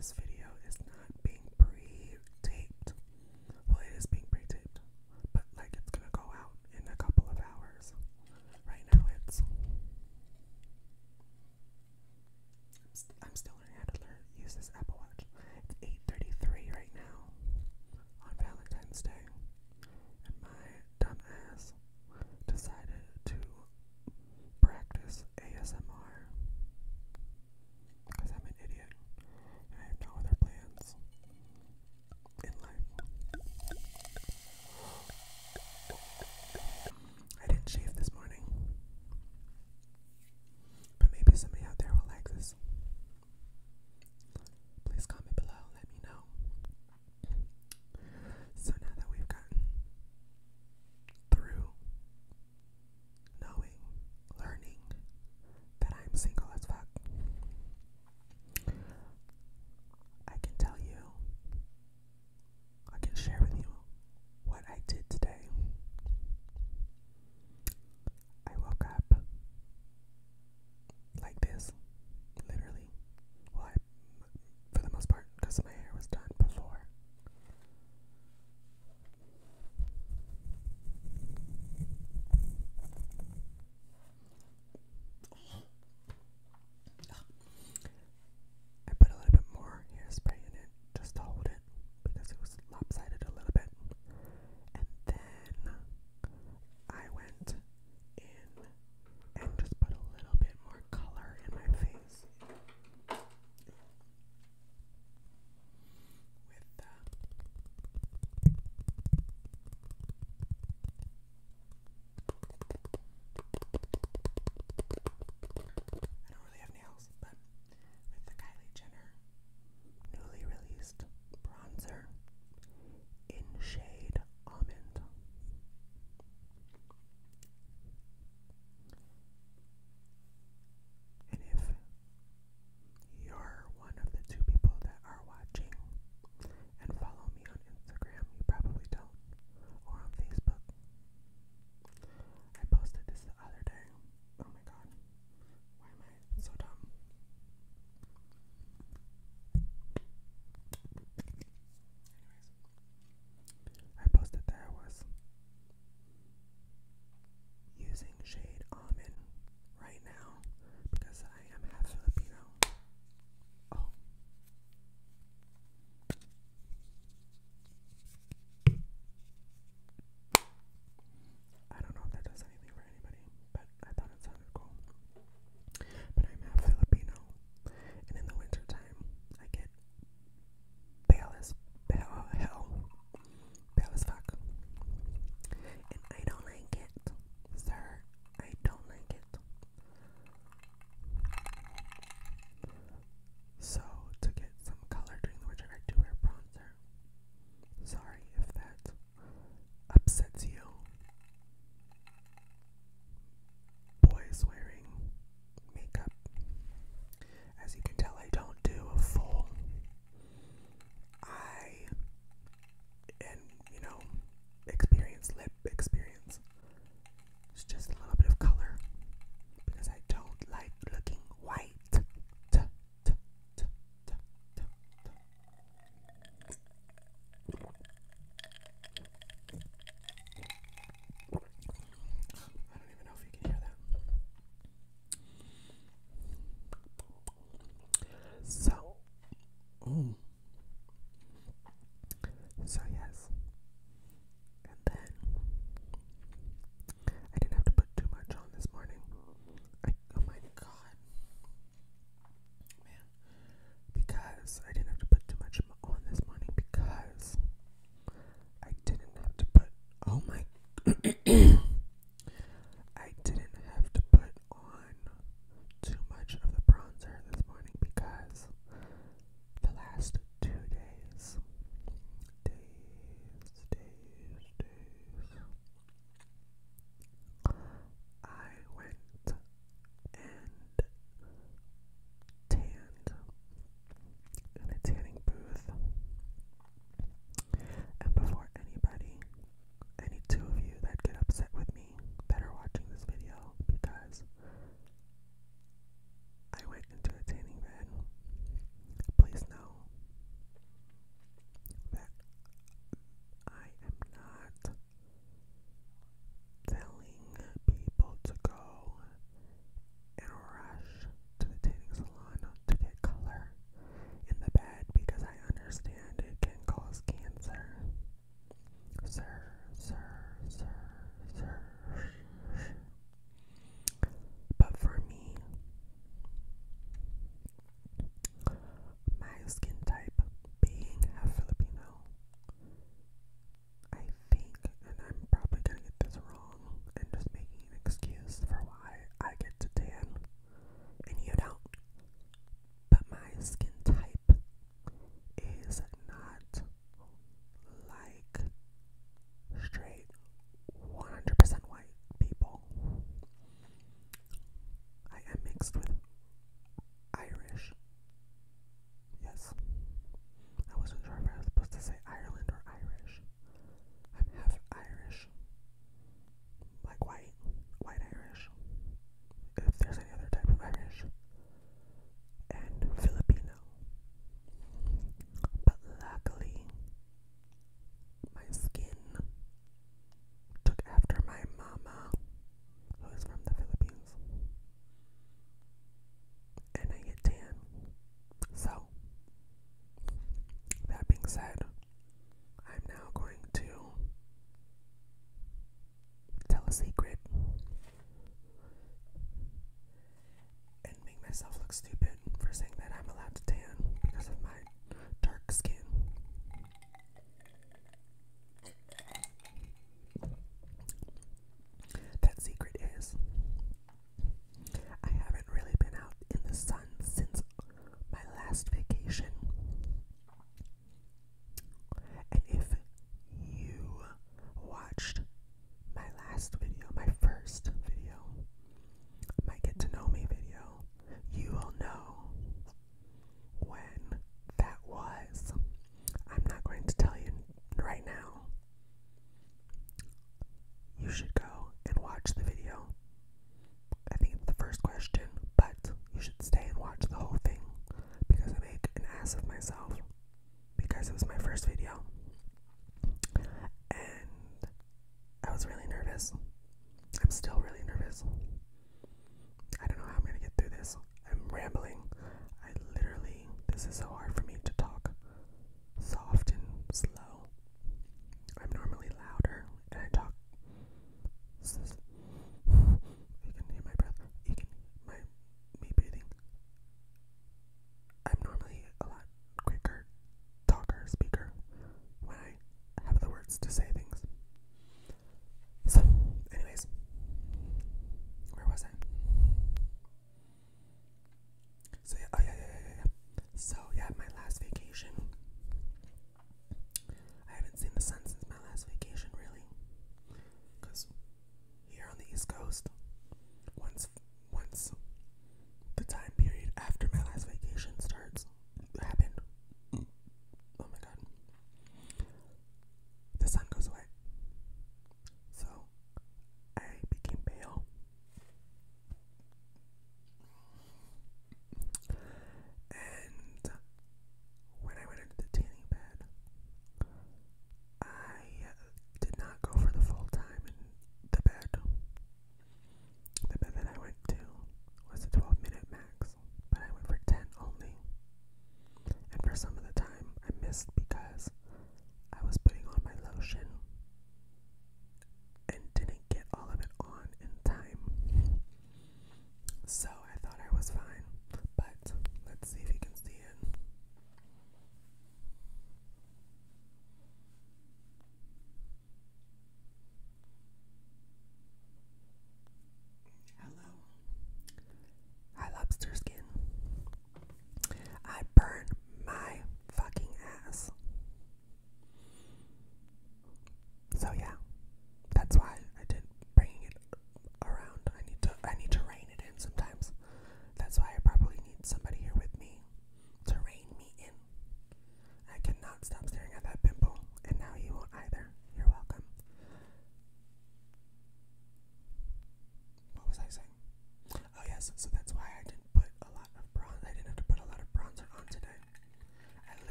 this video is not being pre-taped. Well, it is being pre-taped, but like it's gonna go out in a couple of hours. Right now I'm still learning how to use this Apple Watch. It's 8:33 right now on Valentine's Day, and my dumb ass decided to practice ASMR because I'm an idiot and I have no other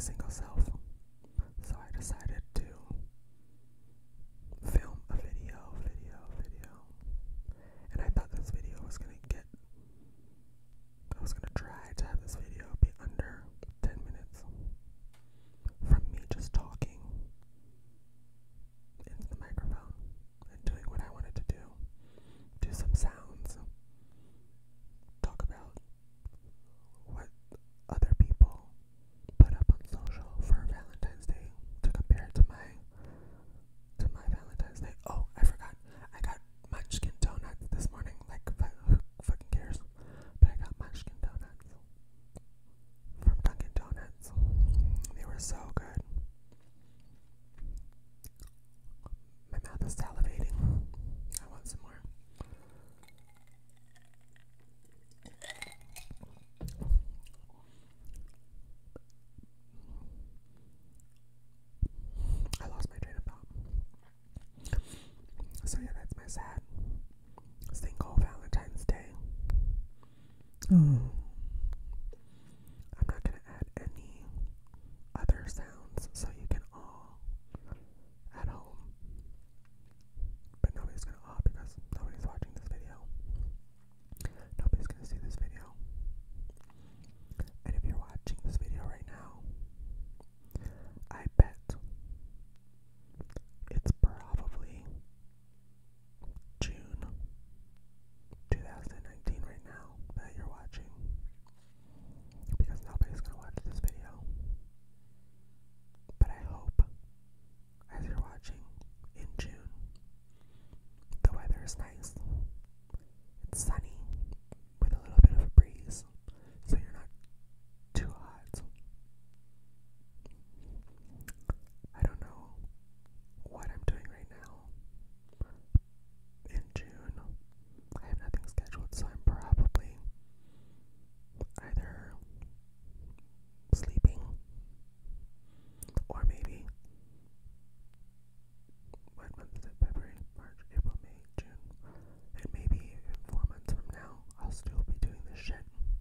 single self. So I decided to film a video. And I thought this video was gonna I was gonna try to have this video be under 10 minutes from me just talking into the microphone and doing what I wanted to do. Do some sounds, talk about what other people put up on social for Valentine's Day to compare it to my Valentine's Day. Oh, I forgot. I got Munchkin donuts this morning. Like, who fucking cares? But I got Munchkin donuts from Dunkin' Donuts. They were so good. My mouth is salivating. I want some more. I lost my train of thought. So yeah, that's my sad single Valentine's Day. I'm not gonna add any other sounds so you can all at home. But nobody's gonna because nobody's watching this video. Nobody's gonna see this video. And if you're watching this video right now, I bet it's probably June 2019 right now that you're watching, because nobody's gonna watch this video. But I hope, as you're watching in June, the weather is nice. It's sunny with a little bit of a breeze, so you're not too hot. I don't know what I'm doing right now in June. I have nothing scheduled, so I'm probably either sleeping or maybe, what month is it? February, March, April, May, June. And maybe 4 months from now, I'll still be doing this shit.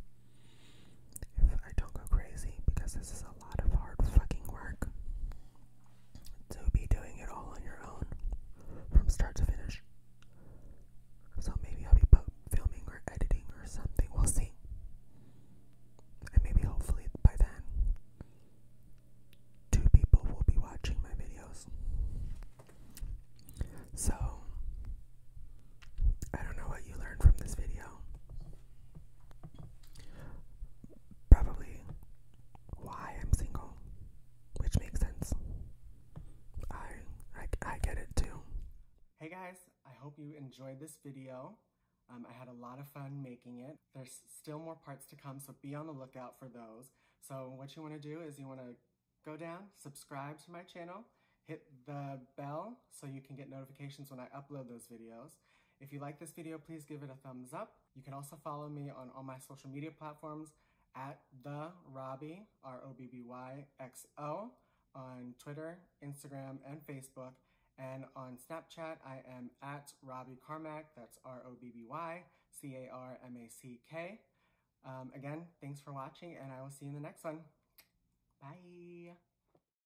If I don't go crazy, because this is a lot of hard fucking work to be doing it all on your own from start to finish. So maybe I'll be filming or editing or something. We'll see. And maybe hopefully by then 2 people will be watching my videos. So I don't know what you learned from this video. Probably why I'm single, which makes sense. I get it too. Hey guys, I hope you enjoyed this video. I had a lot of fun making it. There's still more parts to come, so be on the lookout for those. So what you want to do is you want to go down, subscribe to my channel, hit the bell so you can get notifications when I upload those videos. If you like this video, please give it a thumbs up. You can also follow me on all my social media platforms at the Robby, ROBBYXO, on Twitter, Instagram, and Facebook. And on Snapchat, I am at Robby Carmack. That's ROBBYCARMACK. Again, thanks for watching, and I will see you in the next one. Bye.